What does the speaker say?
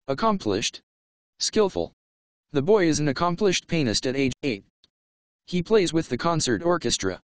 Accomplished. Skillful. The boy is an accomplished pianist at age 8. He plays with the concert orchestra.